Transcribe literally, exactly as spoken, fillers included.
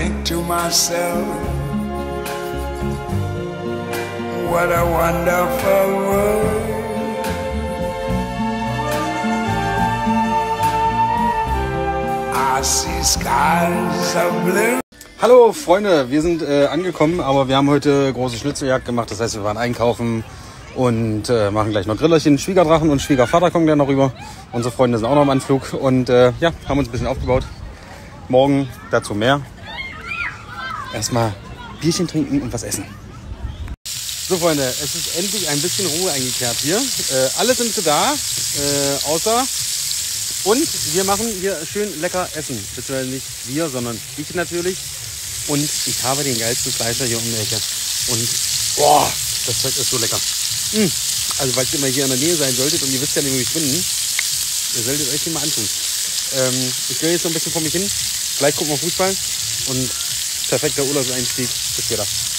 think to myself, what a wonderful world. I see skies of blue. Hallo Freunde, wir sind äh, angekommen, aber wir haben heute große Schnitzeljagd gemacht. Das heißt, wir waren einkaufen und äh, machen gleich noch Grillerchen. Schwiegerdrachen und Schwiegervater kommen gleich noch rüber. Unsere Freunde sind auch noch im Anflug und äh, ja, haben uns ein bisschen aufgebaut. Morgen dazu mehr. Erstmal Bierchen trinken und was essen. So Freunde, es ist endlich ein bisschen Ruhe eingekehrt hier. Äh, alle sind da, äh, außer... Und wir machen hier schön lecker Essen. Beziehungsweise nicht wir, sondern ich natürlich. Und ich habe den geilsten Fleischer hier um die Ecke. Und boah, das Zeug ist so lecker. Mmh. Also falls ihr mal hier in der Nähe sein solltet und ihr wisst ja nicht, wo ich bin, ihr solltet euch den mal antun. Ähm, ich gehe jetzt so ein bisschen vor mich hin. Gleich gucken wir Fußball. Und perfekter Urlaubseinstieg. Bis später.